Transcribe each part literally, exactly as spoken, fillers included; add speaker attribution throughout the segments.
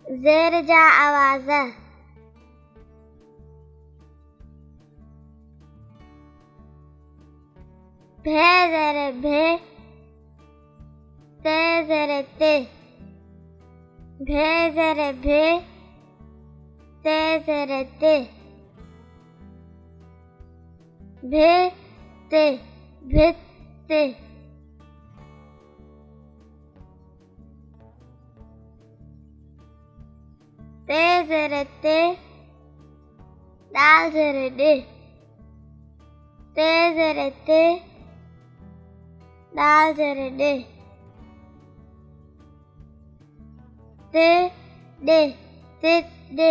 Speaker 1: ज़ेर जा आवाज़ भे ज़ेर भे ते ज़ेर ते भे ज़ेर भे ते ज़ेर ते भे ते भित्ते ते ज़ेर ते दाल ज़ेर डे ते ज़ेर ते दाल ज़ेर डे ते डे ते डे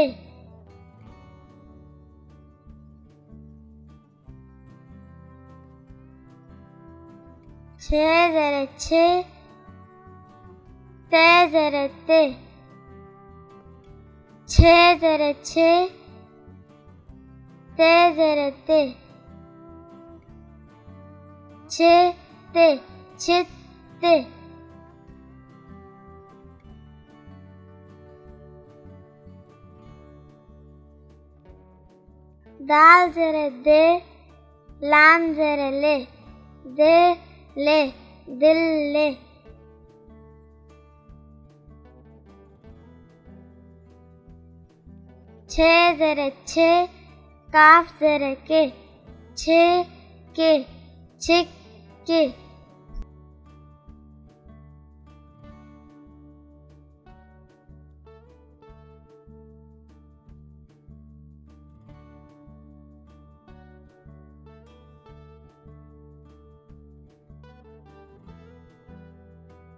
Speaker 1: छे ज़ेर छे ते ज़ेर ते छे ज़ेर छे ते ज़ेर ते छे ते छित्ते दाल ज़ेर दे लाम ज़ेर ले दे ले दिल ले छे ज़ेर छे काफ ज़ेर के छे के छिक के